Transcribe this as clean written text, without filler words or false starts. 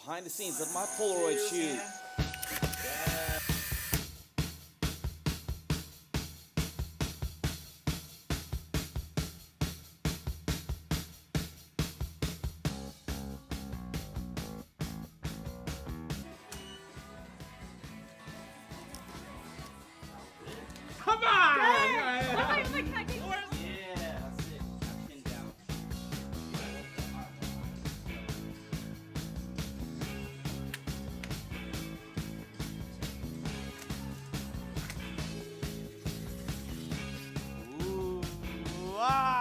behind the scenes of my Polaroid shoot. Come on! Yeah, that's it. Pin down. Ooh, wow.